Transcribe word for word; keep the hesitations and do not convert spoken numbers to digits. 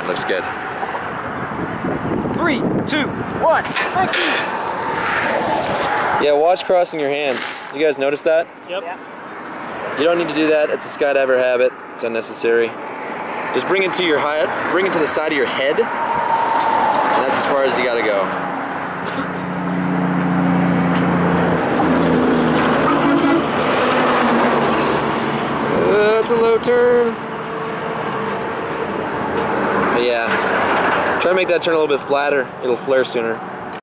Yeah, looks good. Three, two, one, thank you! Yeah, watch crossing your hands. You guys notice that? Yep. You don't need to do that. It's a skydiver habit. It's unnecessary. Just bring it to your head, bring it to the side of your head, and that's as far as you gotta go. Uh, that's a low turn. But yeah, try to make that turn a little bit flatter. It'll flare sooner.